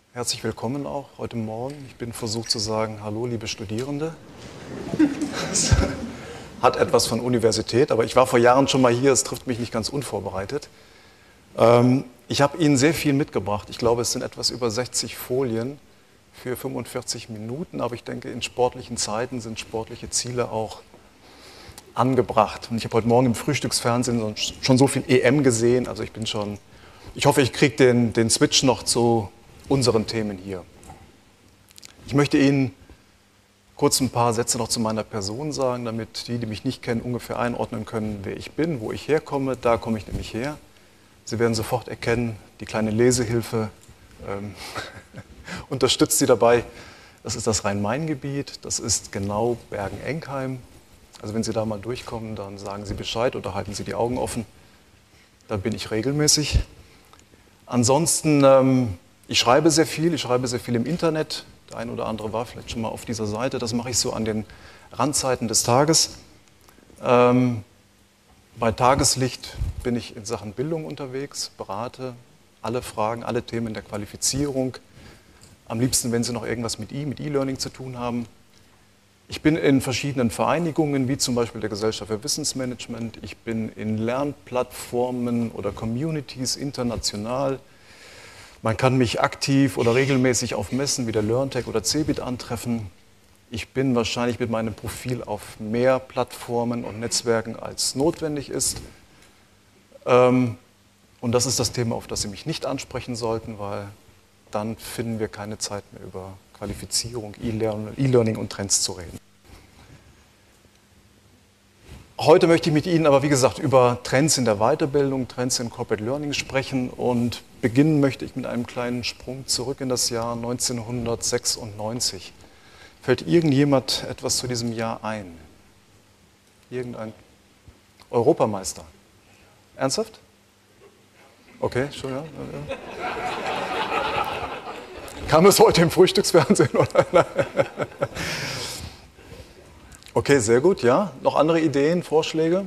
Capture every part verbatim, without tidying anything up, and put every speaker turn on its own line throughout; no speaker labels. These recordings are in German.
Herzlich willkommen auch heute Morgen. Ich bin versucht zu sagen, hallo liebe Studierende. Das hat etwas von Universität, aber ich war vor Jahren schon mal hier, es trifft mich nicht ganz unvorbereitet. Ähm, ich habe Ihnen sehr viel mitgebracht. Ich glaube, es sind etwas über sechzig Folien für fünfundvierzig Minuten, aber ich denke, in sportlichen Zeiten sind sportliche Ziele auch angebracht. Und ich habe heute Morgen im Frühstücksfernsehen schon so viel E M gesehen, also ich bin schon, ich hoffe, ich kriege den, den Switch noch zu unseren Themen hier. Ich möchte Ihnen kurz ein paar Sätze noch zu meiner Person sagen, damit die, die mich nicht kennen, ungefähr einordnen können, wer ich bin, wo ich herkomme. Da komme ich nämlich her. Sie werden sofort erkennen, die kleine Lesehilfe ähm, unterstützt Sie dabei. Das ist das Rhein-Main-Gebiet, das ist genau Bergen-Enkheim. Also wenn Sie da mal durchkommen, dann sagen Sie Bescheid oder halten Sie die Augen offen. Da bin ich regelmäßig. Ansonsten, ähm, ich schreibe sehr viel, ich schreibe sehr viel im Internet. Der ein oder andere war vielleicht schon mal auf dieser Seite. Das mache ich so an den Randzeiten des Tages. Ähm, bei Tageslicht bin ich in Sachen Bildung unterwegs, berate alle Fragen, alle Themen der Qualifizierung. Am liebsten, wenn Sie noch irgendwas mit E, mit E-Learning zu tun haben. Ich bin in verschiedenen Vereinigungen, wie zum Beispiel der Gesellschaft für Wissensmanagement. Ich bin in Lernplattformen oder Communities international. Man kann mich aktiv oder regelmäßig auf Messen wie der LearnTech oder CeBIT antreffen. Ich bin wahrscheinlich mit meinem Profil auf mehr Plattformen und Netzwerken als notwendig ist. Und das ist das Thema, auf das Sie mich nicht ansprechen sollten, weil dann finden wir keine Zeit mehr über Qualifizierung, E-Learning und Trends zu reden. Heute möchte ich mit Ihnen aber, wie gesagt, über Trends in der Weiterbildung, Trends in Corporate Learning sprechen und beginnen möchte ich mit einem kleinen Sprung zurück in das Jahr neunzehnhundertsechsundneunzig. Fällt irgendjemand etwas zu diesem Jahr ein? Irgendein Europameister? Ernsthaft? Okay, schon, ja. ja. Kam es heute im Frühstücksfernsehen, oder? Okay, sehr gut, ja. Noch andere Ideen, Vorschläge?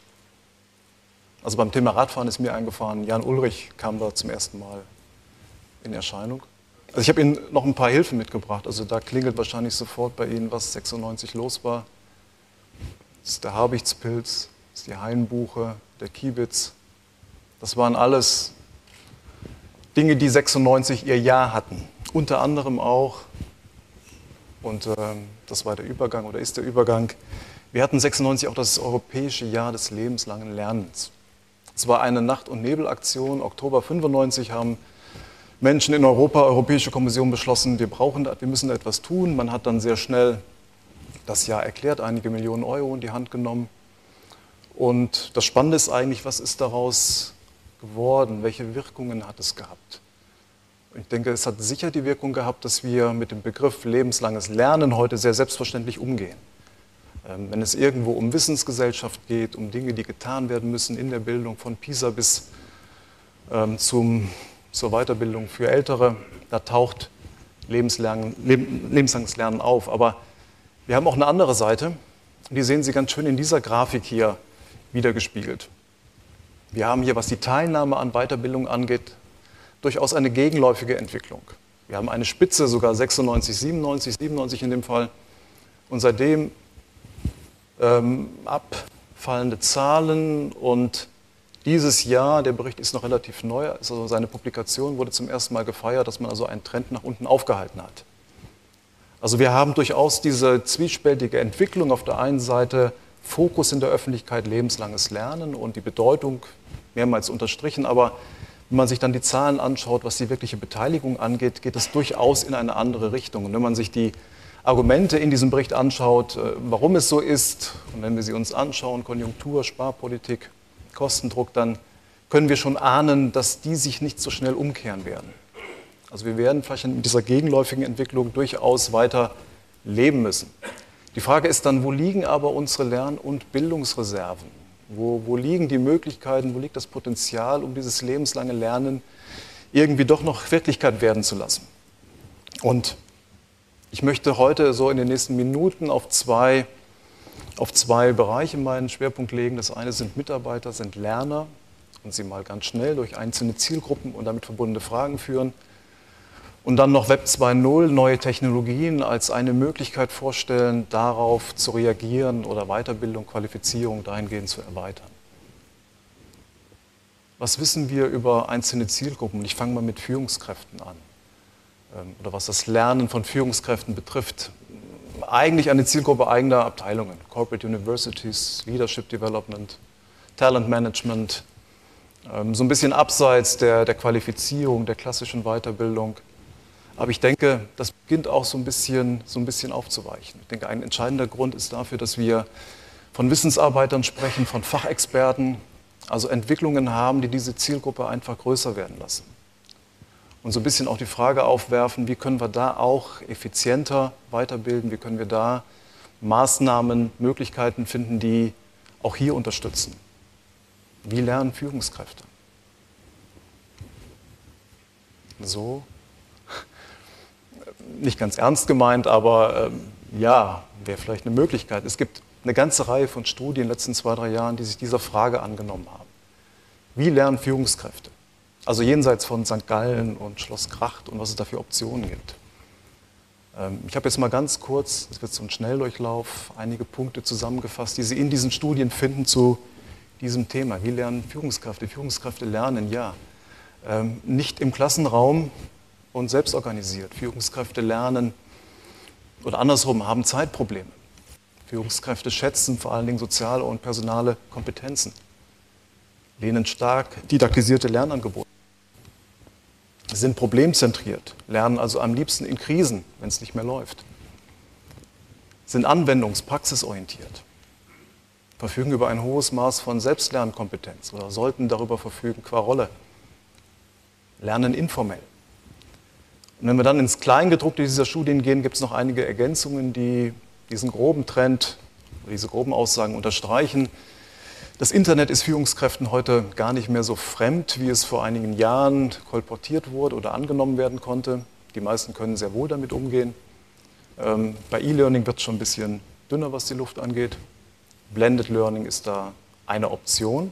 Also beim Thema Radfahren ist mir eingefahren, Jan Ullrich kam da zum ersten Mal in Erscheinung. Also ich habe Ihnen noch ein paar Hilfen mitgebracht, also da klingelt wahrscheinlich sofort bei Ihnen, was sechsundneunzig los war. Das ist der Habichtspilz, das ist die Hainbuche, der Kiebitz. Das waren alles Dinge, die sechsundneunzig ihr Jahr hatten. Unter anderem auch, und äh, das war der Übergang oder ist der Übergang, wir hatten sechsundneunzig auch das Europäische Jahr des lebenslangen Lernens. Es war eine Nacht- und Nebelaktion. Oktober fünfundneunzig haben Menschen in Europa, Europäische Kommission beschlossen, wir, brauchen, wir müssen etwas tun. Man hat dann sehr schnell das Jahr erklärt, einige Millionen Euro in die Hand genommen. Und das Spannende ist eigentlich, was ist daraus geworden? Welche Wirkungen hat es gehabt? Ich denke, es hat sicher die Wirkung gehabt, dass wir mit dem Begriff lebenslanges Lernen heute sehr selbstverständlich umgehen. Ähm, wenn es irgendwo um Wissensgesellschaft geht, um Dinge, die getan werden müssen in der Bildung, von PISA bis ähm, zum, zur Weiterbildung für Ältere, da taucht Lebenslernen, Leb, lebenslanges Lernen auf. Aber wir haben auch eine andere Seite, und die sehen Sie ganz schön in dieser Grafik hier wiedergespiegelt. Wir haben hier, was die Teilnahme an Weiterbildung angeht, durchaus eine gegenläufige Entwicklung. Wir haben eine Spitze, sogar sechsundneunzig, siebenundneunzig, siebenundneunzig in dem Fall. Und seitdem ähm, abfallende Zahlen. Und dieses Jahr, der Bericht ist noch relativ neu, also seine Publikation wurde zum ersten Mal gefeiert, dass man also einen Trend nach unten aufgehalten hat. Also wir haben durchaus diese zwiespältige Entwicklung. Auf der einen Seite Fokus in der Öffentlichkeit, lebenslanges Lernen und die Bedeutung mehrmals unterstrichen, aber wenn man sich dann die Zahlen anschaut, was die wirkliche Beteiligung angeht, geht es durchaus in eine andere Richtung. Und wenn man sich die Argumente in diesem Bericht anschaut, warum es so ist, und wenn wir sie uns anschauen, Konjunktur, Sparpolitik, Kostendruck, dann können wir schon ahnen, dass die sich nicht so schnell umkehren werden. Also wir werden vielleicht in dieser gegenläufigen Entwicklung durchaus weiter leben müssen. Die Frage ist dann, wo liegen aber unsere Lern- und Bildungsreserven? Wo, wo liegen die Möglichkeiten, wo liegt das Potenzial, um dieses lebenslange Lernen irgendwie doch noch Wirklichkeit werden zu lassen? Und ich möchte heute so in den nächsten Minuten auf zwei, auf zwei Bereiche meinen Schwerpunkt legen. Das eine sind Mitarbeiter, sind Lerner und sie mal ganz schnell durch einzelne Zielgruppen und damit verbundene Fragen führen. Und dann noch Web zwei Punkt null, neue Technologien als eine Möglichkeit vorstellen, darauf zu reagieren oder Weiterbildung, Qualifizierung dahingehend zu erweitern. Was wissen wir über einzelne Zielgruppen? Ich fange mal mit Führungskräften an. Oder was das Lernen von Führungskräften betrifft. Eigentlich eine Zielgruppe eigener Abteilungen. Corporate Universities, Leadership Development, Talent Management. So ein bisschen abseits der, der Qualifizierung, der klassischen Weiterbildung. Aber ich denke, das beginnt auch so ein bisschen, so ein bisschen aufzuweichen. Ich denke, ein entscheidender Grund ist dafür, dass wir von Wissensarbeitern sprechen, von Fachexperten, also Entwicklungen haben, die diese Zielgruppe einfach größer werden lassen. Und so ein bisschen auch die Frage aufwerfen, wie können wir da auch effizienter weiterbilden, wie können wir da Maßnahmen, Möglichkeiten finden, die auch hier unterstützen. Wie lernen Führungskräfte? So. Nicht ganz ernst gemeint, aber ähm, ja, wäre vielleicht eine Möglichkeit. Es gibt eine ganze Reihe von Studien in den letzten zwei, drei Jahren, die sich dieser Frage angenommen haben. Wie lernen Führungskräfte? Also jenseits von Sankt Gallen und Schloss Kracht und was es da für Optionen gibt. Ähm, ich habe jetzt mal ganz kurz, es wird so ein Schnelldurchlauf, einige Punkte zusammengefasst, die Sie in diesen Studien finden zu diesem Thema. Wie lernen Führungskräfte? Führungskräfte lernen, ja. Ähm, nicht im Klassenraum und selbst organisiert. Führungskräfte lernen oder andersrum haben Zeitprobleme. Führungskräfte schätzen vor allen Dingen soziale und personale Kompetenzen, lehnen stark didaktisierte Lernangebote, sind problemzentriert, lernen also am liebsten in Krisen, wenn es nicht mehr läuft, sind anwendungs-, praxisorientiert, verfügen über ein hohes Maß von Selbstlernkompetenz oder sollten darüber verfügen qua Rolle, lernen informell. Und wenn wir dann ins Kleingedruckte dieser Studien gehen, gibt es noch einige Ergänzungen, die diesen groben Trend, diese groben Aussagen unterstreichen. Das Internet ist Führungskräften heute gar nicht mehr so fremd, wie es vor einigen Jahren kolportiert wurde oder angenommen werden konnte. Die meisten können sehr wohl damit umgehen. Ähm, bei E-Learning wird es schon ein bisschen dünner, was die Luft angeht. Blended Learning ist da eine Option.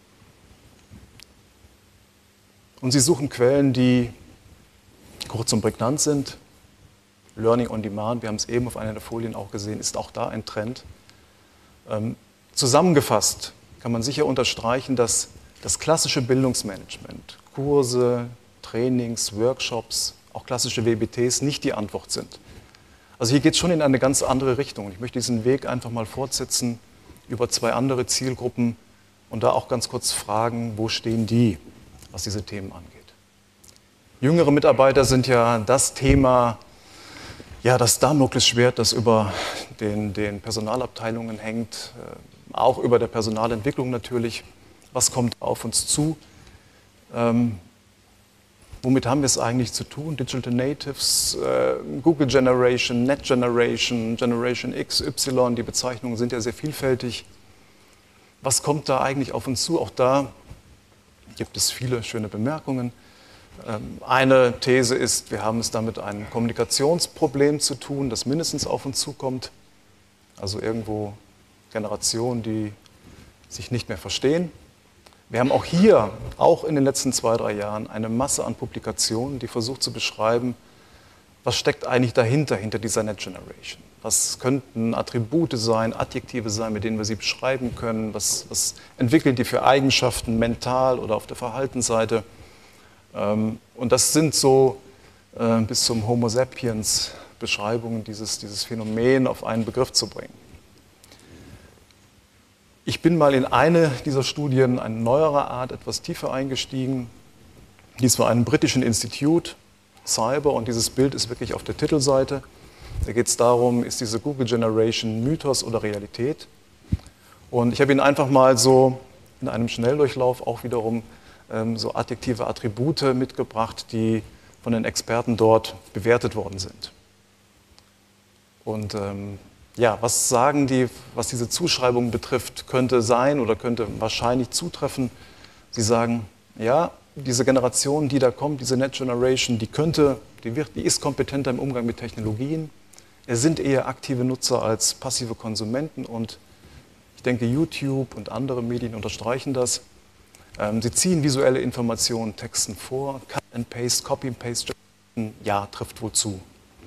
Und sie suchen Quellen, die kurz und prägnant sind. Learning on Demand, wir haben es eben auf einer der Folien auch gesehen, ist auch da ein Trend. Ähm, zusammengefasst kann man sicher unterstreichen, dass das klassische Bildungsmanagement, Kurse, Trainings, Workshops, auch klassische W B Ts nicht die Antwort sind. Also hier geht es schon in eine ganz andere Richtung. Ich möchte diesen Weg einfach mal fortsetzen über zwei andere Zielgruppen und da auch ganz kurz fragen, wo stehen die, was diese Themen angeht. Jüngere Mitarbeiter sind ja das Thema, ja, das Damoklesschwert, das über den, den Personalabteilungen hängt, äh, auch über der Personalentwicklung natürlich. Was kommt auf uns zu? Ähm, womit haben wir es eigentlich zu tun? Digital Natives, äh, Google Generation, Net Generation, Generation X, Y, die Bezeichnungen sind ja sehr vielfältig. Was kommt da eigentlich auf uns zu? Auch da gibt es viele schöne Bemerkungen. Eine These ist, wir haben es da mit einem Kommunikationsproblem zu tun, das mindestens auf uns zukommt. Also irgendwo Generationen, die sich nicht mehr verstehen. Wir haben auch hier, auch in den letzten zwei, drei Jahren, eine Masse an Publikationen, die versucht zu beschreiben, was steckt eigentlich dahinter, hinter dieser Net Generation. Was könnten Attribute sein, Adjektive sein, mit denen wir sie beschreiben können? Was, was entwickeln die für Eigenschaften, mental oder auf der Verhaltensseite? Und das sind so äh, bis zum Homo sapiens Beschreibungen, dieses, dieses Phänomen auf einen Begriff zu bringen. Ich bin mal in eine dieser Studien, eine neuere Art, etwas tiefer eingestiegen. Dies war einem britischen Institut, Cyber, und dieses Bild ist wirklich auf der Titelseite. Da geht es darum, ist diese Google Generation Mythos oder Realität? Und ich habe Ihnen einfach mal so in einem Schnelldurchlauf auch wiederum so adjektive Attribute mitgebracht, die von den Experten dort bewertet worden sind. Und ähm, ja, was sagen die, was diese Zuschreibung betrifft, könnte sein oder könnte wahrscheinlich zutreffen. Sie sagen, ja, diese Generation, die da kommt, diese Net Generation, die könnte, die, wird, die ist kompetenter im Umgang mit Technologien. Es sind eher aktive Nutzer als passive Konsumenten und ich denke, YouTube und andere Medien unterstreichen das. Sie ziehen visuelle Informationen Texten vor, Cut and Paste, Copy and Paste, ja, trifft wohl zu.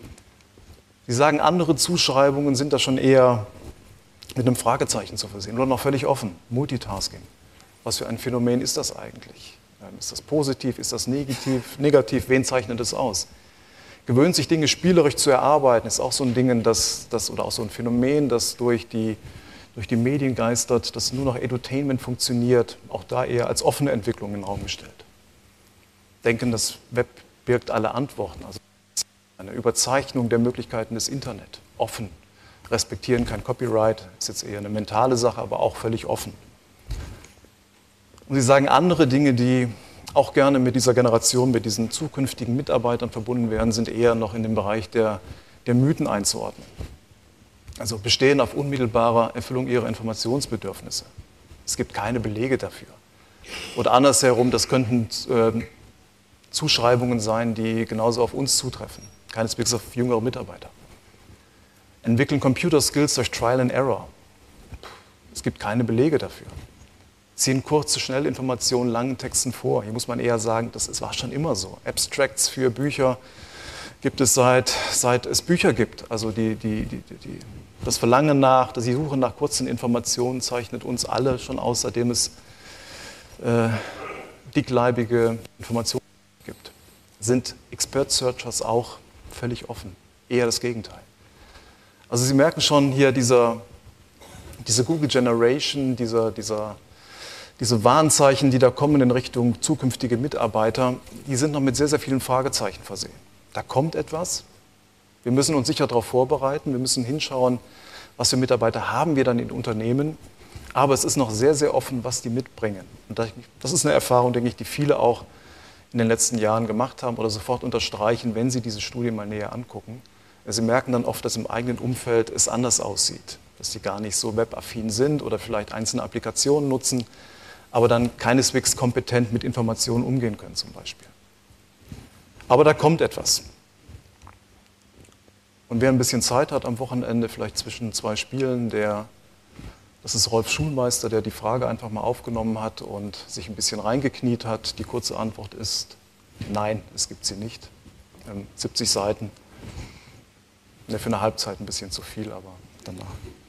Sie sagen, andere Zuschreibungen sind da schon eher mit einem Fragezeichen zu versehen oder noch völlig offen. Multitasking. Was für ein Phänomen ist das eigentlich? Ist das positiv? Ist das negativ? Negativ? Wen zeichnet es aus? Gewöhnt sich Dinge spielerisch zu erarbeiten, ist auch so ein Ding, das, das, oder auch so ein Phänomen, das durch die, durch die Medien geistert, dass nur noch Edutainment funktioniert, auch da eher als offene Entwicklung in den Raum gestellt. Denken, das Web birgt alle Antworten, also eine Überzeichnung der Möglichkeiten des Internet, offen, respektieren kein Copyright, ist jetzt eher eine mentale Sache, aber auch völlig offen. Und Sie sagen andere Dinge, die auch gerne mit dieser Generation, mit diesen zukünftigen Mitarbeitern verbunden werden, sind eher noch in den Bereich der, der Mythen einzuordnen. Also bestehen auf unmittelbarer Erfüllung ihrer Informationsbedürfnisse. Es gibt keine Belege dafür. Oder andersherum, das könnten äh, Zuschreibungen sein, die genauso auf uns zutreffen. Keineswegs auf jüngere Mitarbeiter. Entwickeln Computer Skills durch Trial and Error. Es gibt keine Belege dafür. Ziehen kurze, schnelle Informationen langen Texten vor. Hier muss man eher sagen, das ist, war schon immer so. Abstracts für Bücher gibt es seit, seit es Bücher gibt. Also die, die, die, die, das Verlangen nach, die Suche nach kurzen Informationen zeichnet uns alle schon aus, seitdem es äh, dickleibige Informationen gibt. Sind Expert-Searchers auch völlig offen? Eher das Gegenteil. Also Sie merken schon hier, dieser, diese Google Generation, dieser, dieser, diese Warnzeichen, die da kommen in Richtung zukünftige Mitarbeiter, die sind noch mit sehr, sehr vielen Fragezeichen versehen. Da kommt etwas. Wir müssen uns sicher darauf vorbereiten. Wir müssen hinschauen, was für Mitarbeiter haben wir dann in Unternehmen. Aber es ist noch sehr, sehr offen, was die mitbringen. Und das ist eine Erfahrung, denke ich, die viele auch in den letzten Jahren gemacht haben oder sofort unterstreichen, wenn sie diese Studie mal näher angucken. Sie merken dann oft, dass im eigenen Umfeld es anders aussieht, dass sie gar nicht so webaffin sind oder vielleicht einzelne Applikationen nutzen, aber dann keineswegs kompetent mit Informationen umgehen können zum Beispiel. Aber da kommt etwas. Und wer ein bisschen Zeit hat am Wochenende, vielleicht zwischen zwei Spielen, der, das ist Rolf Schulmeister, der die Frage einfach mal aufgenommen hat und sich ein bisschen reingekniet hat. Die kurze Antwort ist, nein, es gibt sie nicht. Ähm, siebzig Seiten. Ja, für eine Halbzeit ein bisschen zu viel, aber danach.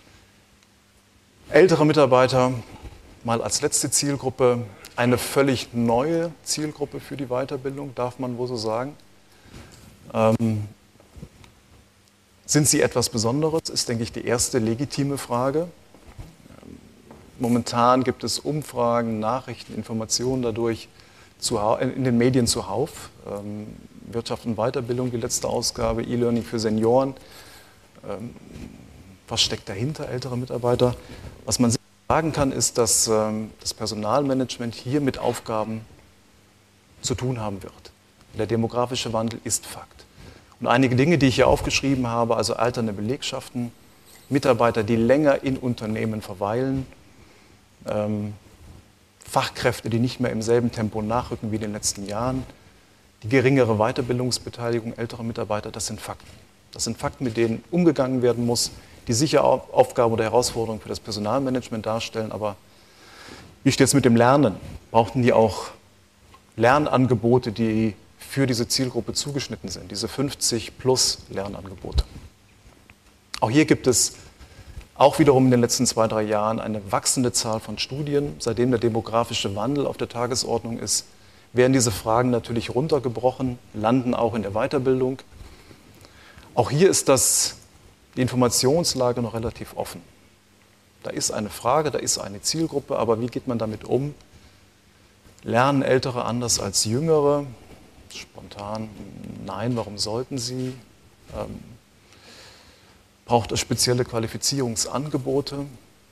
Ältere Mitarbeiter, mal als letzte Zielgruppe, eine völlig neue Zielgruppe für die Weiterbildung, darf man wohl so sagen. Ähm, sind sie etwas Besonderes? Ist, denke ich, die erste legitime Frage. Momentan gibt es Umfragen, Nachrichten, Informationen dadurch zu, in den Medien zuhauf. Ähm, Wirtschaft und Weiterbildung, die letzte Ausgabe, E-Learning für Senioren. Ähm, was steckt dahinter, ältere Mitarbeiter? Was man sagen kann, ist, dass ähm, das Personalmanagement hier mit Aufgaben zu tun haben wird. Der demografische Wandel ist Fakt. Und einige Dinge, die ich hier aufgeschrieben habe, also alternde Belegschaften, Mitarbeiter, die länger in Unternehmen verweilen, ähm, Fachkräfte, die nicht mehr im selben Tempo nachrücken wie in den letzten Jahren, die geringere Weiterbildungsbeteiligung älterer Mitarbeiter, das sind Fakten. Das sind Fakten, mit denen umgegangen werden muss, die sicher Aufgaben oder Herausforderungen für das Personalmanagement darstellen. Aber wie steht es mit dem Lernen? Brauchten die auch Lernangebote, die für diese Zielgruppe zugeschnitten sind, diese fünfzig plus Lernangebote? Auch hier gibt es auch wiederum in den letzten zwei, drei Jahren eine wachsende Zahl von Studien. Seitdem der demografische Wandel auf der Tagesordnung ist, werden diese Fragen natürlich runtergebrochen, landen auch in der Weiterbildung. Auch hier ist das, die Informationslage noch relativ offen. Da ist eine Frage, da ist eine Zielgruppe, aber wie geht man damit um? Lernen Ältere anders als Jüngere? Spontan, nein, warum sollten sie? Ähm, braucht es spezielle Qualifizierungsangebote?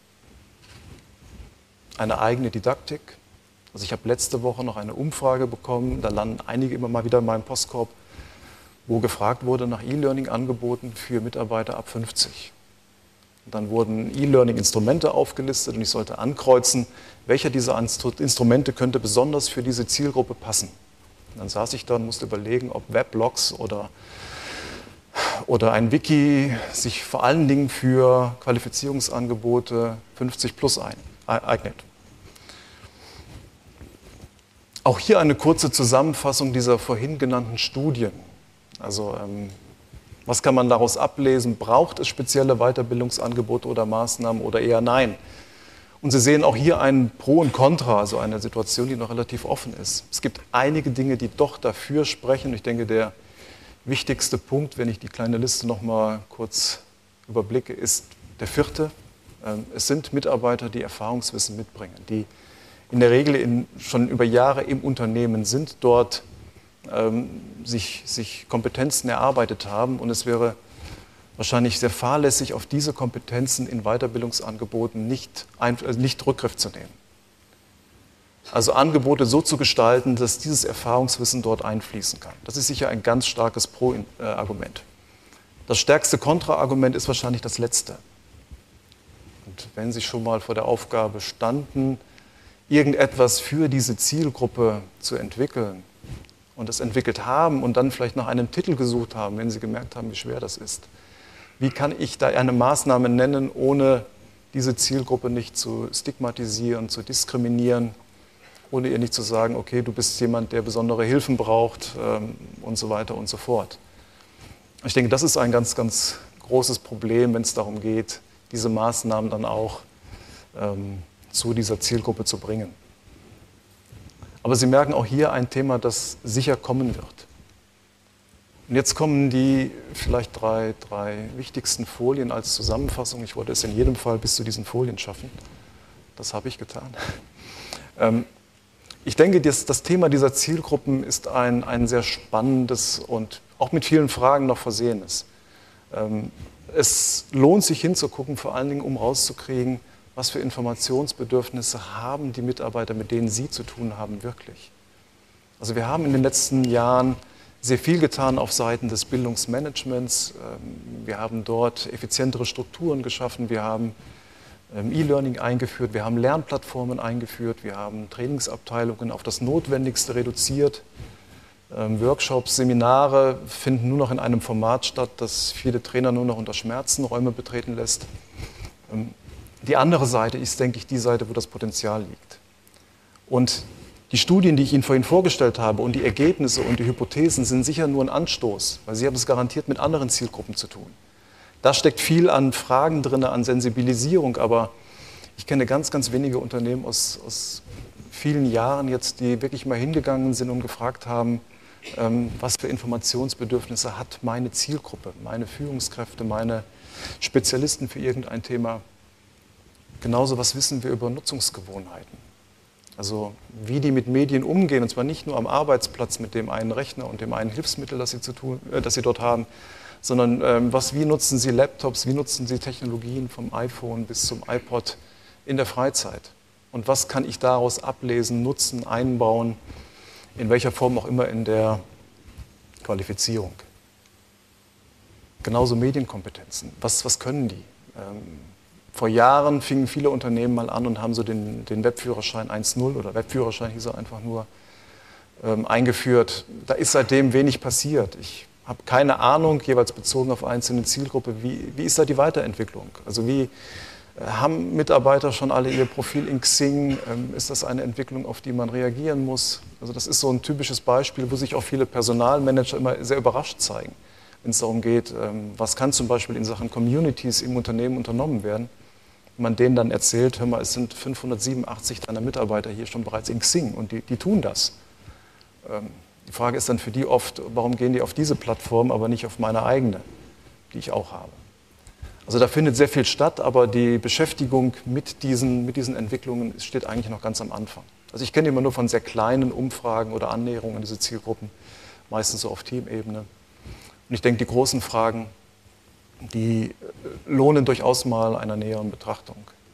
Eine eigene Didaktik? Also ich habe letzte Woche noch eine Umfrage bekommen, da landen einige immer mal wieder in meinem Postkorb, wo gefragt wurde nach E-Learning-Angeboten für Mitarbeiter ab fünfzig. Und dann wurden E-Learning-Instrumente aufgelistet und ich sollte ankreuzen, welcher dieser Instrumente könnte besonders für diese Zielgruppe passen. Und dann saß ich da und musste überlegen, ob Weblogs oder, oder ein Wiki sich vor allen Dingen für Qualifizierungsangebote fünfzig plus ein, eignet. Auch hier eine kurze Zusammenfassung dieser vorhin genannten Studien. Also ähm, was kann man daraus ablesen? Braucht es spezielle Weiterbildungsangebote oder Maßnahmen oder eher nein? Und Sie sehen auch hier ein Pro und Contra, also eine Situation, die noch relativ offen ist. Es gibt einige Dinge, die doch dafür sprechen. Ich denke, der wichtigste Punkt, wenn ich die kleine Liste noch mal kurz überblicke, ist der vierte. Es sind Mitarbeiter, die Erfahrungswissen mitbringen, die in der Regel in, schon über Jahre im Unternehmen sind, dort ähm, sich, sich Kompetenzen erarbeitet haben. Und es wäre wahrscheinlich sehr fahrlässig, auf diese Kompetenzen in Weiterbildungsangeboten nicht, ein, also nicht Rückgriff zu nehmen. Also Angebote so zu gestalten, dass dieses Erfahrungswissen dort einfließen kann. Das ist sicher ein ganz starkes Pro-Argument. Das stärkste Kontra-Argument ist wahrscheinlich das letzte. Und wenn Sie schon mal vor der Aufgabe standen, irgendetwas für diese Zielgruppe zu entwickeln und es entwickelt haben und dann vielleicht nach einem Titel gesucht haben, wenn Sie gemerkt haben, wie schwer das ist, wie kann ich da eine Maßnahme nennen, ohne diese Zielgruppe nicht zu stigmatisieren, zu diskriminieren, ohne ihr nicht zu sagen, okay, du bist jemand, der besondere Hilfen braucht ähm, und so weiter und so fort. Ich denke, das ist ein ganz, ganz großes Problem, wenn es darum geht, diese Maßnahmen dann auch ähm, zu dieser Zielgruppe zu bringen. Aber Sie merken auch hier ein Thema, das sicher kommen wird. Und jetzt kommen die vielleicht drei, drei wichtigsten Folien als Zusammenfassung. Ich wollte es in jedem Fall bis zu diesen Folien schaffen. Das habe ich getan. Ähm, ich denke, das, das Thema dieser Zielgruppen ist ein, ein sehr spannendes und auch mit vielen Fragen noch versehenes. Ähm, es lohnt sich hinzugucken, vor allen Dingen, um rauszukriegen, was für Informationsbedürfnisse haben die Mitarbeiter, mit denen Sie zu tun haben, wirklich. Also wir haben in den letzten Jahren sehr viel getan auf Seiten des Bildungsmanagements. Wir haben dort effizientere Strukturen geschaffen, wir haben E-Learning eingeführt, wir haben Lernplattformen eingeführt, wir haben Trainingsabteilungen auf das Notwendigste reduziert. Workshops, Seminare finden nur noch in einem Format statt, das viele Trainer nur noch unter Schmerzen Räume betreten lässt. Die andere Seite ist, denke ich, die Seite, wo das Potenzial liegt. Und die Studien, die ich Ihnen vorhin vorgestellt habe und die Ergebnisse und die Hypothesen sind sicher nur ein Anstoß, weil Sie haben es garantiert mit anderen Zielgruppen zu tun. Da steckt viel an Fragen drin, an Sensibilisierung, aber ich kenne ganz, ganz wenige Unternehmen aus, aus vielen Jahren jetzt, die wirklich mal hingegangen sind und gefragt haben, ähm, was für Informationsbedürfnisse hat meine Zielgruppe, meine Führungskräfte, meine Spezialisten für irgendein Thema. Genauso, was wissen wir über Nutzungsgewohnheiten? Also wie die mit Medien umgehen, und zwar nicht nur am Arbeitsplatz mit dem einen Rechner und dem einen Hilfsmittel, das sie, zu tun, äh, das sie dort haben, sondern ähm, was, wie nutzen sie Laptops, wie nutzen sie Technologien vom iPhone bis zum iPod in der Freizeit? Und was kann ich daraus ablesen, nutzen, einbauen, in welcher Form auch immer in der Qualifizierung? Genauso Medienkompetenzen. Was, was können die? Ähm, vor Jahren fingen viele Unternehmen mal an und haben so den, den Webführerschein eins Punkt null oder Webführerschein hieß er einfach nur, ähm, eingeführt. Da ist seitdem wenig passiert. Ich habe keine Ahnung, jeweils bezogen auf einzelne Zielgruppe, wie, wie ist da die Weiterentwicklung? Also wie äh, haben Mitarbeiter schon alle ihr Profil in Xing? Ähm, ist das eine Entwicklung, auf die man reagieren muss? Also das ist so ein typisches Beispiel, wo sich auch viele Personalmanager immer sehr überrascht zeigen, wenn es darum geht, ähm, was kann zum Beispiel in Sachen Communities im Unternehmen unternommen werden. Wenn man denen dann erzählt, hör mal, es sind fünfhundertsiebenundachtzig deiner Mitarbeiter hier schon bereits in Xing und die, die tun das. Ähm, die Frage ist dann für die oft, warum gehen die auf diese Plattform, aber nicht auf meine eigene, die ich auch habe. Also da findet sehr viel statt, aber die Beschäftigung mit diesen, mit diesen Entwicklungen steht eigentlich noch ganz am Anfang. Also ich kenne immer nur von sehr kleinen Umfragen oder Annäherungen an diese Zielgruppen, meistens so auf Teamebene. Und ich denke, die großen Fragen, die lohnen durchaus mal einer näheren Betrachtung.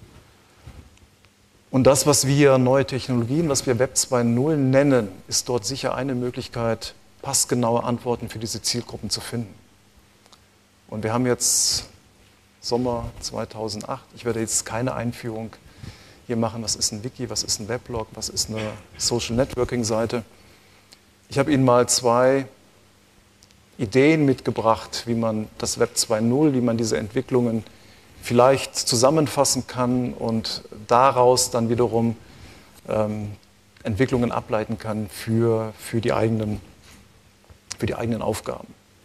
Und das, was wir neue Technologien, was wir Web zwei Punkt null nennen, ist dort sicher eine Möglichkeit, passgenaue Antworten für diese Zielgruppen zu finden. Und wir haben jetzt Sommer zweitausendacht. Ich werde jetzt keine Einführung hier machen, was ist ein Wiki, was ist ein Weblog, was ist eine Social Networking Seite. Ich habe Ihnen mal zwei Ideen mitgebracht, wie man das Web zwei Punkt null, wie man diese Entwicklungen vielleicht zusammenfassen kann und daraus dann wiederum ähm, Entwicklungen ableiten kann für, für, die eigenen, für die eigenen Aufgaben.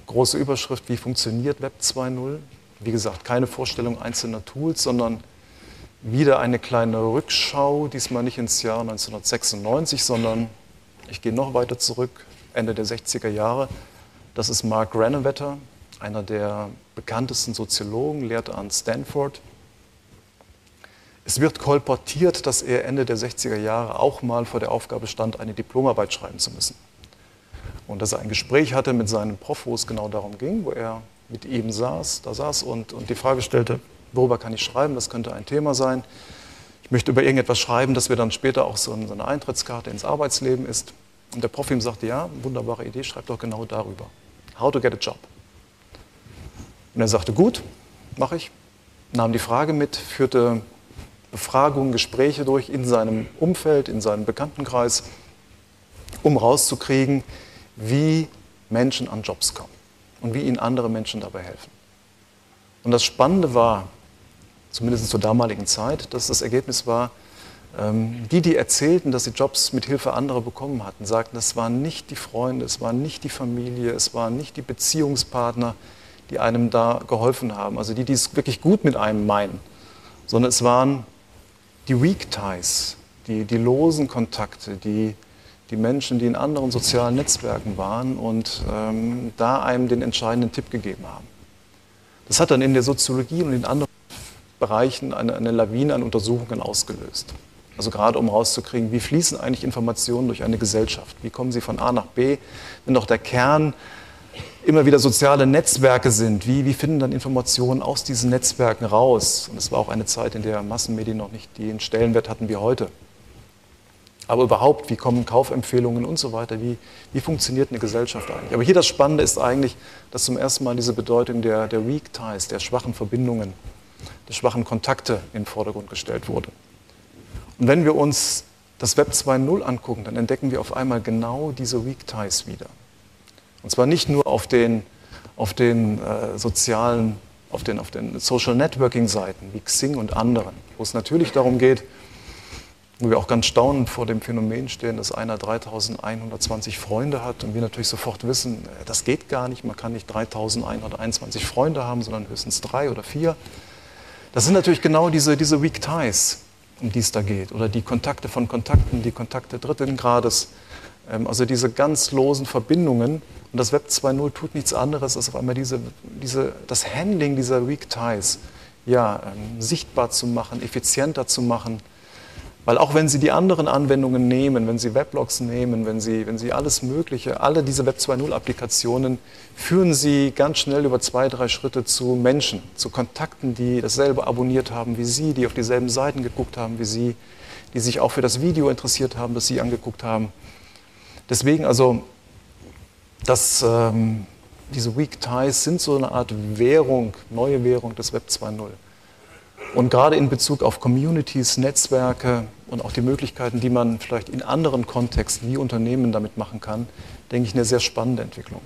große Überschrift, wie funktioniert Web zwei Punkt null? Wie gesagt, keine Vorstellung einzelner Tools, sondern wieder eine kleine Rückschau, diesmal nicht ins Jahr neunzehnhundertsechsundneunzig, sondern ich gehe noch weiter zurück, Ende der sechziger Jahre. Das ist Mark Granovetter, einer der bekanntesten Soziologen, lehrte an Stanford. Es wird kolportiert, dass er Ende der sechziger Jahre auch mal vor der Aufgabe stand, eine Diplomarbeit schreiben zu müssen. Und dass er ein Gespräch hatte mit seinem Prof, wo es genau darum ging, wo er mit ihm saß, da saß und, und die Frage stellte, worüber kann ich schreiben, das könnte ein Thema sein. Ich möchte über irgendetwas schreiben, das wir dann später auch so eine Eintrittskarte ins Arbeitsleben ist. Und der Prof ihm sagte, ja, wunderbare Idee, schreib doch genau darüber. How to get a job. Und er sagte, gut, mache ich. Nahm die Frage mit, führte Befragungen, Gespräche durch in seinem Umfeld, in seinem Bekanntenkreis, um rauszukriegen, wie Menschen an Jobs kommen und wie ihnen andere Menschen dabei helfen. Und das Spannende war, zumindest zur damaligen Zeit, dass das Ergebnis war, die, die erzählten, dass sie Jobs mit Hilfe anderer bekommen hatten, sagten, es waren nicht die Freunde, es waren nicht die Familie, es waren nicht die Beziehungspartner, die einem da geholfen haben, also die, die es wirklich gut mit einem meinen, sondern es waren die Weak Ties, die, die losen Kontakte, die, die Menschen, die in anderen sozialen Netzwerken waren und ähm, da einem den entscheidenden Tipp gegeben haben. Das hat dann in der Soziologie und in anderen Bereichen eine, eine Lawine an Untersuchungen ausgelöst. Also gerade um rauszukriegen, wie fließen eigentlich Informationen durch eine Gesellschaft? Wie kommen sie von A nach B? Wenn doch der Kern immer wieder soziale Netzwerke sind, wie, wie finden dann Informationen aus diesen Netzwerken raus? Und es war auch eine Zeit, in der Massenmedien noch nicht den Stellenwert hatten wie heute. Aber überhaupt, wie kommen Kaufempfehlungen und so weiter? Wie, wie funktioniert eine Gesellschaft eigentlich? Aber hier das Spannende ist eigentlich, dass zum ersten Mal diese Bedeutung der, der Weak Ties, der schwachen Verbindungen, der schwachen Kontakte in den Vordergrund gestellt wurde. Und wenn wir uns das Web zwei Punkt null angucken, dann entdecken wir auf einmal genau diese Weak Ties wieder. Und zwar nicht nur auf den, auf den äh, sozialen, auf den, auf den Social Networking Seiten wie Xing und anderen, wo es natürlich darum geht, wo wir auch ganz staunend vor dem Phänomen stehen, dass einer dreitausendeinhundertzwanzig Freunde hat und wir natürlich sofort wissen, das geht gar nicht, man kann nicht dreitausendeinhunderteinundzwanzig Freunde haben, sondern höchstens drei oder vier. Das sind natürlich genau diese, diese Weak Ties, um die es da geht, oder die Kontakte von Kontakten, die Kontakte dritten Grades, also diese ganz losen Verbindungen. Und das Web zwei Punkt null tut nichts anderes, als auf einmal diese, diese, das Handling dieser Weak Ties ja, ähm, sichtbar zu machen, effizienter zu machen. Weil auch wenn Sie die anderen Anwendungen nehmen, wenn Sie Weblogs nehmen, wenn Sie, wenn Sie alles Mögliche, alle diese Web zwei Punkt null-Applikationen, führen Sie ganz schnell über zwei, drei Schritte zu Menschen, zu Kontakten, die dasselbe abonniert haben wie Sie, die auf dieselben Seiten geguckt haben wie Sie, die sich auch für das Video interessiert haben, das Sie angeguckt haben. Deswegen also, dass, ähm, diese Weak Ties sind so eine Art Währung, neue Währung des Web zwei Punkt null. Und gerade in Bezug auf Communities, Netzwerke und auch die Möglichkeiten, die man vielleicht in anderen Kontexten wie Unternehmen damit machen kann, denke ich, eine sehr spannende Entwicklung.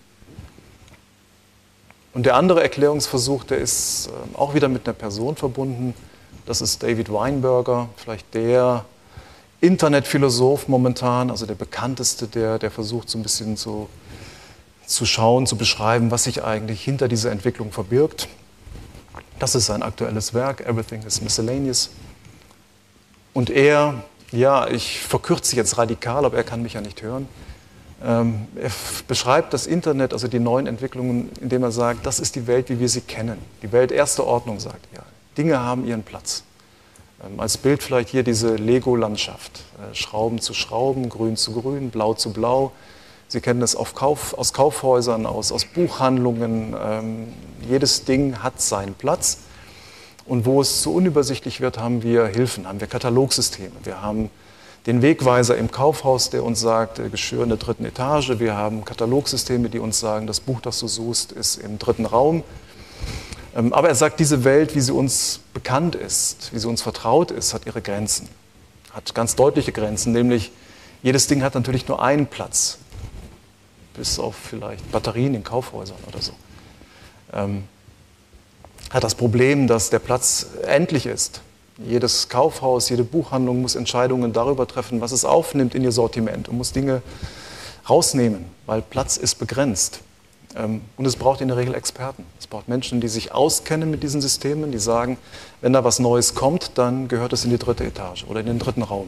Und der andere Erklärungsversuch, der ist auch wieder mit einer Person verbunden. Das ist David Weinberger, vielleicht der Internetphilosoph momentan, also der bekannteste, der, der versucht so ein bisschen zu, zu schauen, zu beschreiben, was sich eigentlich hinter dieser Entwicklung verbirgt. Das ist sein aktuelles Werk, Everything is Miscellaneous. Und er, ja, ich verkürze jetzt radikal, aber er kann mich ja nicht hören. Ähm, er beschreibt das Internet, also die neuen Entwicklungen, indem er sagt, das ist die Welt, wie wir sie kennen. Die Welt erster Ordnung, sagt er. Dinge haben ihren Platz. Ähm, als Bild vielleicht hier diese Lego-Landschaft. Äh, Schrauben zu Schrauben, Grün zu Grün, Blau zu Blau. Sie kennen das auf Kauf, aus Kaufhäusern, aus, aus Buchhandlungen. Ähm, jedes Ding hat seinen Platz. Und wo es zu unübersichtlich wird, haben wir Hilfen, haben wir Katalogsysteme. Wir haben den Wegweiser im Kaufhaus, der uns sagt, Geschirr in der dritten Etage. Wir haben Katalogsysteme, die uns sagen, das Buch, das du suchst, ist im dritten Raum. Ähm, aber er sagt, diese Welt, wie sie uns bekannt ist, wie sie uns vertraut ist, hat ihre Grenzen. Hat ganz deutliche Grenzen, nämlich jedes Ding hat natürlich nur einen Platz. Bis auf vielleicht Batterien in Kaufhäusern oder so. Ähm, hat das Problem, dass der Platz endlich ist. Jedes Kaufhaus, jede Buchhandlung muss Entscheidungen darüber treffen, was es aufnimmt in ihr Sortiment und muss Dinge rausnehmen, weil Platz ist begrenzt. Und es braucht in der Regel Experten. Es braucht Menschen, die sich auskennen mit diesen Systemen, die sagen, wenn da was Neues kommt, dann gehört es in die dritte Etage oder in den dritten Raum.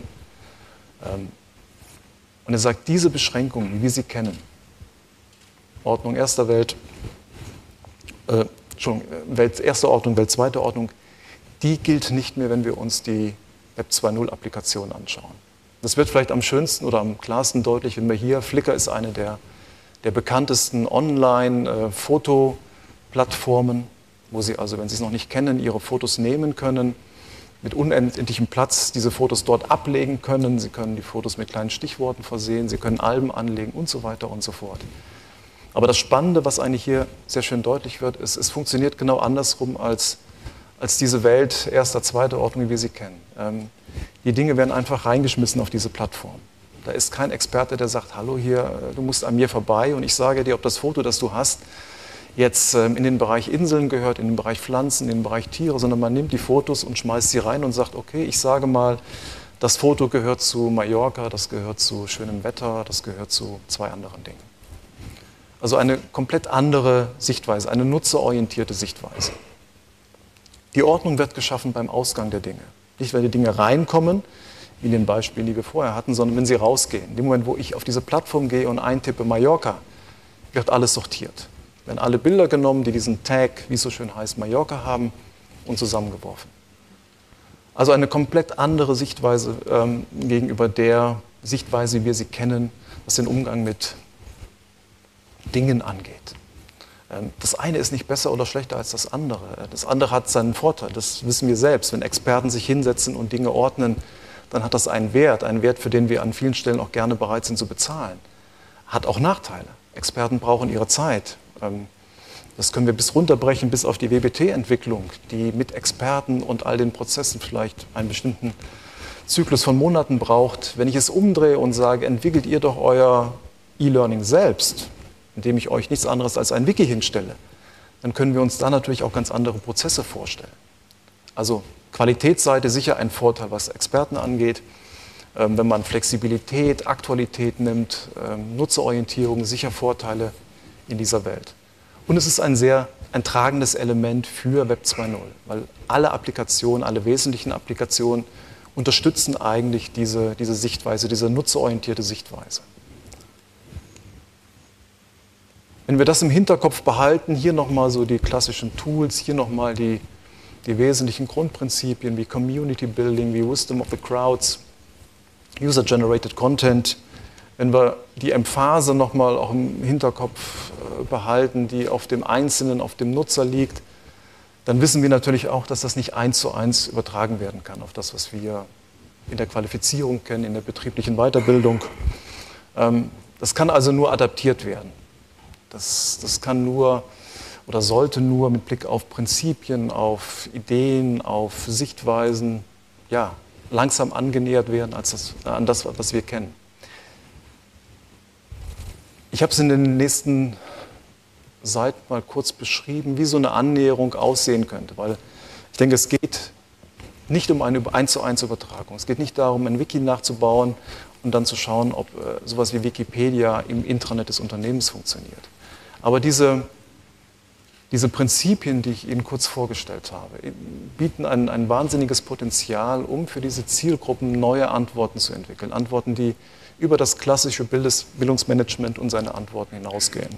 Und er sagt, diese Beschränkungen, wie wir sie kennen, Ordnung erster Welt, äh, Entschuldigung, Welt erste Ordnung, Welt zweite Ordnung, die gilt nicht mehr, wenn wir uns die Web zwei Punkt null-Applikationen anschauen. Das wird vielleicht am schönsten oder am klarsten deutlich, wenn wir hier, Flickr ist eine der, der bekanntesten Online-Fotoplattformen, wo Sie also, wenn Sie es noch nicht kennen, Ihre Fotos nehmen können, mit unendlichem Platz diese Fotos dort ablegen können. Sie können die Fotos mit kleinen Stichworten versehen, Sie können Alben anlegen und so weiter und so fort. Aber das Spannende, was eigentlich hier sehr schön deutlich wird, ist, es funktioniert genau andersrum als, als diese Welt erster, zweiter Ordnung, wie wir sie kennen. Ähm, die Dinge werden einfach reingeschmissen auf diese Plattform. Da ist kein Experte, der sagt, hallo hier, du musst an mir vorbei und ich sage dir, ob das Foto, das du hast, jetzt ähm, in den Bereich Inseln gehört, in den Bereich Pflanzen, in den Bereich Tiere, sondern man nimmt die Fotos und schmeißt sie rein und sagt, okay, ich sage mal, das Foto gehört zu Mallorca, das gehört zu schönem Wetter, das gehört zu zwei anderen Dingen. Also eine komplett andere Sichtweise, eine nutzerorientierte Sichtweise. Die Ordnung wird geschaffen beim Ausgang der Dinge. Nicht, wenn die Dinge reinkommen, wie in den Beispielen, die wir vorher hatten, sondern wenn sie rausgehen. In dem Moment, wo ich auf diese Plattform gehe und eintippe Mallorca, wird alles sortiert. Werden alle Bilder genommen, die diesen Tag, wie es so schön heißt, Mallorca haben, und zusammengeworfen. Also eine komplett andere Sichtweise ähm, gegenüber der Sichtweise, wie wir sie kennen, was den Umgang mit Dingen angeht. Ähm, das eine ist nicht besser oder schlechter als das andere. Das andere hat seinen Vorteil, das wissen wir selbst. Wenn Experten sich hinsetzen und Dinge ordnen, dann hat das einen Wert, einen Wert, für den wir an vielen Stellen auch gerne bereit sind zu bezahlen. Hat auch Nachteile. Experten brauchen ihre Zeit. Das können wir bis runterbrechen, bis auf die W B T-Entwicklung, die mit Experten und all den Prozessen vielleicht einen bestimmten Zyklus von Monaten braucht. Wenn ich es umdrehe und sage, entwickelt ihr doch euer E-Learning selbst, indem ich euch nichts anderes als ein Wiki hinstelle, dann können wir uns da natürlich auch ganz andere Prozesse vorstellen. Also Qualitätsseite sicher ein Vorteil, was Experten angeht. Wenn man Flexibilität, Aktualität nimmt, Nutzerorientierung, sicher Vorteile in dieser Welt. Und es ist ein sehr ein tragendes Element für Web zwei Punkt null, weil alle Applikationen, alle wesentlichen Applikationen unterstützen eigentlich diese, diese Sichtweise, diese nutzerorientierte Sichtweise. Wenn wir das im Hinterkopf behalten, hier nochmal so die klassischen Tools, hier nochmal die, die wesentlichen Grundprinzipien wie Community Building, wie Wisdom of the Crowds, User-Generated Content. Wenn wir die Emphase nochmal auch im Hinterkopf behalten, die auf dem Einzelnen, auf dem Nutzer liegt, dann wissen wir natürlich auch, dass das nicht eins zu eins übertragen werden kann auf das, was wir in der Qualifizierung kennen, in der betrieblichen Weiterbildung. Das kann also nur adaptiert werden. Das, das kann nur oder sollte nur mit Blick auf Prinzipien, auf Ideen, auf Sichtweisen, ja, langsam angenähert werden als das, an das, was wir kennen. Ich habe es in den nächsten Seiten mal kurz beschrieben, wie so eine Annäherung aussehen könnte, weil ich denke, es geht nicht um eine eins zu eins Übertragung. Es geht nicht darum, ein Wiki nachzubauen und dann zu schauen, ob äh, sowas wie Wikipedia im Intranet des Unternehmens funktioniert. Aber diese, diese Prinzipien, die ich Ihnen kurz vorgestellt habe, bieten ein, ein wahnsinniges Potenzial, um für diese Zielgruppen neue Antworten zu entwickeln. Antworten, die über das klassische Bildes, Bildungsmanagement und seine Antworten hinausgehen.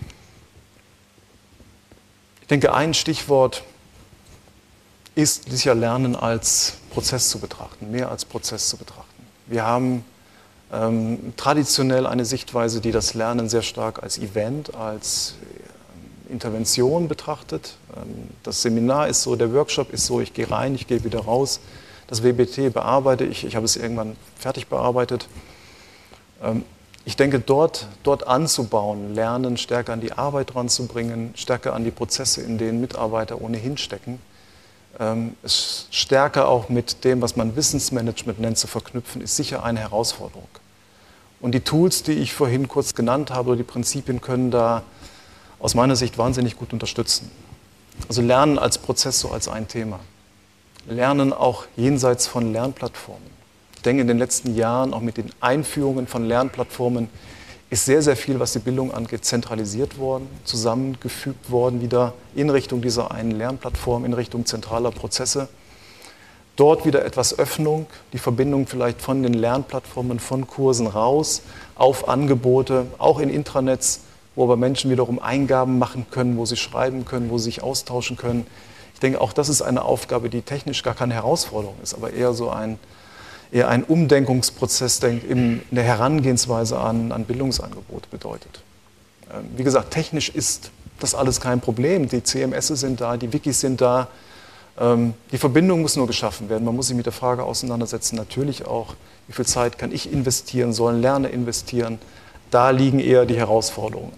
Ich denke, ein Stichwort ist sicher Lernen als Prozess zu betrachten, mehr als Prozess zu betrachten. Wir haben ähm, traditionell eine Sichtweise, die das Lernen sehr stark als Event, als äh, Intervention betrachtet. Ähm, das Seminar ist so, der Workshop ist so, ich gehe rein, ich gehe wieder raus. Das W B T bearbeite ich, ich habe es irgendwann fertig bearbeitet. Ähm, ich denke, dort, dort anzubauen, Lernen stärker an die Arbeit ranzubringen, stärker an die Prozesse, in denen Mitarbeiter ohnehin stecken, es stärker auch mit dem, was man Wissensmanagement nennt, zu verknüpfen, ist sicher eine Herausforderung. Und die Tools, die ich vorhin kurz genannt habe, oder die Prinzipien, können da aus meiner Sicht wahnsinnig gut unterstützen. Also Lernen als Prozess, so als ein Thema. Lernen auch jenseits von Lernplattformen. Ich denke, in den letzten Jahren auch mit den Einführungen von Lernplattformen ist sehr, sehr viel, was die Bildung angeht, zentralisiert worden, zusammengefügt worden, wieder in Richtung dieser einen Lernplattform, in Richtung zentraler Prozesse. Dort wieder etwas Öffnung, die Verbindung vielleicht von den Lernplattformen, von Kursen raus, auf Angebote, auch in Intranets, wo aber Menschen wiederum Eingaben machen können, wo sie schreiben können, wo sie sich austauschen können. Ich denke, auch das ist eine Aufgabe, die technisch gar keine Herausforderung ist, aber eher so ein, eher ein Umdenkungsprozess in der Herangehensweise an, an Bildungsangebote bedeutet. Wie gesagt, technisch ist das alles kein Problem. Die C M S sind da, die Wikis sind da. Die Verbindung muss nur geschaffen werden. Man muss sich mit der Frage auseinandersetzen, natürlich auch, wie viel Zeit kann ich investieren, sollen Lerner investieren. Da liegen eher die Herausforderungen.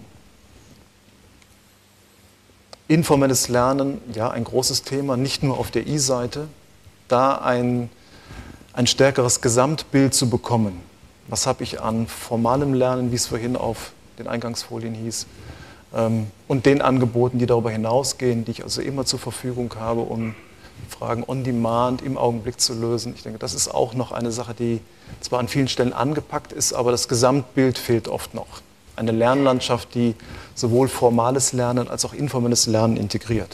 Informelles Lernen, ja, ein großes Thema, nicht nur auf der I-Seite. Da ein, ein stärkeres Gesamtbild zu bekommen. Was habe ich an formalem Lernen, wie es vorhin auf den Eingangsfolien hieß, und den Angeboten, die darüber hinausgehen, die ich also immer zur Verfügung habe, um Fragen on demand im Augenblick zu lösen. Ich denke, das ist auch noch eine Sache, die zwar an vielen Stellen angepackt ist, aber das Gesamtbild fehlt oft noch. Eine Lernlandschaft, die sowohl formales Lernen als auch informelles Lernen integriert.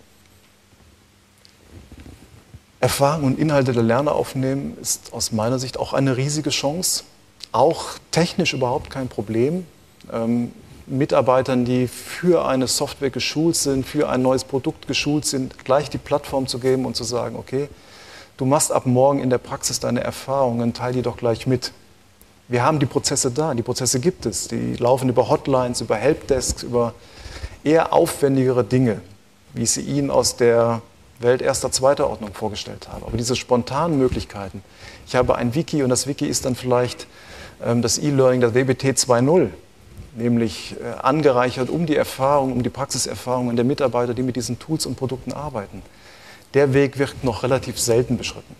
Erfahrung und Inhalte der Lerner aufnehmen ist aus meiner Sicht auch eine riesige Chance. Auch technisch überhaupt kein Problem. Ähm, Mitarbeitern, die für eine Software geschult sind, für ein neues Produkt geschult sind, gleich die Plattform zu geben und zu sagen, okay, du machst ab morgen in der Praxis deine Erfahrungen, teile die doch gleich mit. Wir haben die Prozesse da, die Prozesse gibt es, die laufen über Hotlines, über Helpdesks, über eher aufwendigere Dinge, wie ich sie Ihnen aus der Welt erster, zweiter Ordnung vorgestellt habe. Aber diese spontanen Möglichkeiten, ich habe ein Wiki und das Wiki ist dann vielleicht ähm, das E-Learning, das W B T zwei Punkt null. Nämlich äh, angereichert um die Erfahrung, um die Praxiserfahrungen der Mitarbeiter, die mit diesen Tools und Produkten arbeiten. Der Weg wird noch relativ selten beschritten.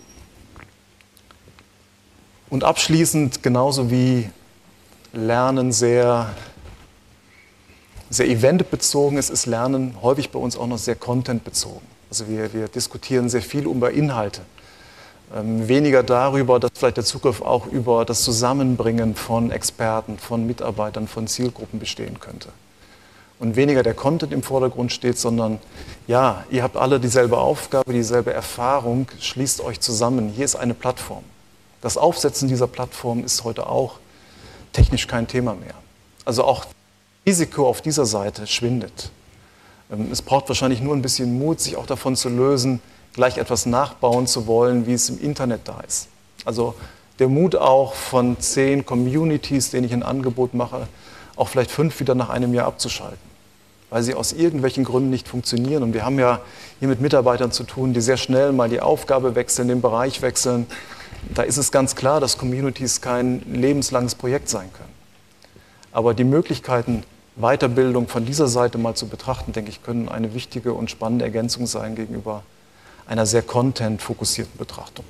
Und abschließend, genauso wie Lernen sehr, sehr eventbezogen ist, ist Lernen häufig bei uns auch noch sehr contentbezogen. Also wir, wir diskutieren sehr viel über Inhalte. Ähm, weniger darüber, dass vielleicht der Zugriff auch über das Zusammenbringen von Experten, von Mitarbeitern, von Zielgruppen bestehen könnte. Und weniger der Content im Vordergrund steht, sondern ja, ihr habt alle dieselbe Aufgabe, dieselbe Erfahrung, schließt euch zusammen. Hier ist eine Plattform. Das Aufsetzen dieser Plattform ist heute auch technisch kein Thema mehr. Also auch das Risiko auf dieser Seite schwindet. Ähm, es braucht wahrscheinlich nur ein bisschen Mut, sich auch davon zu lösen, gleich etwas nachbauen zu wollen, wie es im Internet da ist. Also der Mut auch von zehn Communities, denen ich ein Angebot mache, auch vielleicht fünf wieder nach einem Jahr abzuschalten, weil sie aus irgendwelchen Gründen nicht funktionieren. Und wir haben ja hier mit Mitarbeitern zu tun, die sehr schnell mal die Aufgabe wechseln, den Bereich wechseln. Da ist es ganz klar, dass Communities kein lebenslanges Projekt sein können. Aber die Möglichkeiten, Weiterbildung von dieser Seite mal zu betrachten, denke ich, können eine wichtige und spannende Ergänzung sein gegenüber einer sehr content-fokussierten Betrachtung.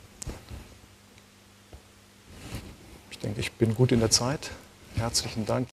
Ich denke, ich bin gut in der Zeit. Herzlichen Dank.